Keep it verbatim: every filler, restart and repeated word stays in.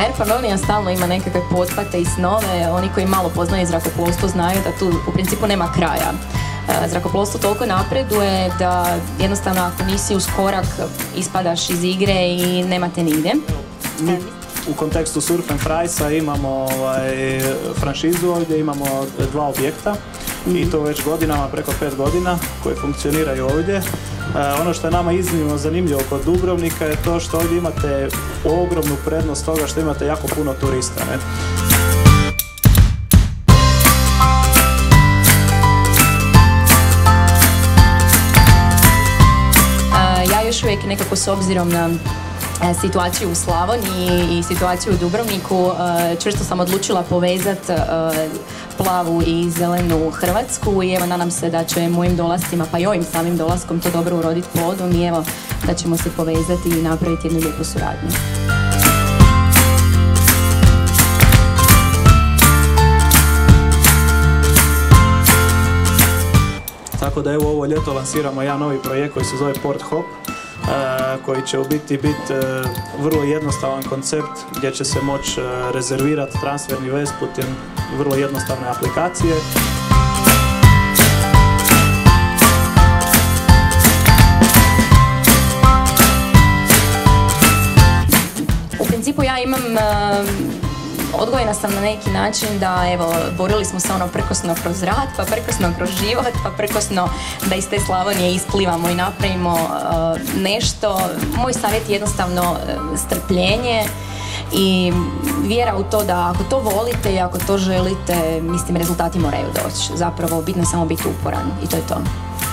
Air Familia stalno ima nekakve pothvate i snove. Oni koji malo poznaju zrakoplovstvo znaju da tu u principu nema kraja. Zrakoplovstvo toliko napreduje da jednostavno ako nisi uz korak ispadaš iz igre i nemate nigdje. Mi u kontekstu Surf and Friesa imamo ovaj, franšizu ovdje, imamo dva objekta i to već godinama, preko pet godina, koje funkcioniraju ovdje. E, ono što je nama iznimno zanimljivo kod Dubrovnika je to što ovdje imate ogromnu prednost toga što imate jako puno turista. Ne? Još uvijek nekako s obzirom na situaciju u Slavoniji i situaciju u Dubrovniku čvrsto sam odlučila povezati plavu i zelenu Hrvatsku i evo nadam se da će mojim dolascima pa i ovim samim dolaskom to dobro uroditi plodom i evo da ćemo se povezati i napraviti jednu lijepu suradnju. Tako da evo ovo ljeto lansiramo jedan novi projekt koji se zove Port Hop, koji će u biti biti vrlo jednostavan koncept gdje će se moći rezervirati transferni vez putem vrlo jednostavne aplikacije. U principu ja imam odgojena sam na neki način da, evo, borili smo se ono prkosno kroz rad, pa prkosno kroz život, pa prkosno da iz te Slavonije isplivamo i napravimo uh, nešto. Moj savjet je jednostavno uh, strpljenje i vjera u to da ako to volite i ako to želite, mislim, rezultati moraju doći. Zapravo, bitno je samo biti uporan i to je to.